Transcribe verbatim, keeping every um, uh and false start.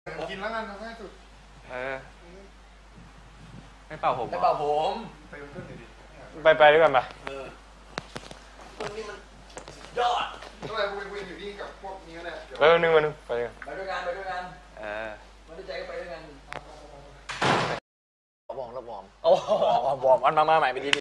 กินแล้วกันทำให้สุดเออไม่เป่าผมไม่เป่าผมไปขึ้นหน่อยดิไปไปด้วยกันปะเออคนนี้มันยอดทำไมกูเป็นอยู่นี่กับพวกนี้เนี่ยไปวันนึงวันนึงไปด้วยกันไปด้วยกันไปด้วยกันเออมาด้วยใจก็ไปด้วยกันวอร์มแล้ววอร์มโอ้วอร์มวอร์มอันมามาใหม่ไปดี